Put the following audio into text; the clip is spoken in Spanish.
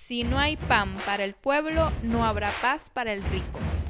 Si no hay pan para el pueblo, no habrá paz para el rico.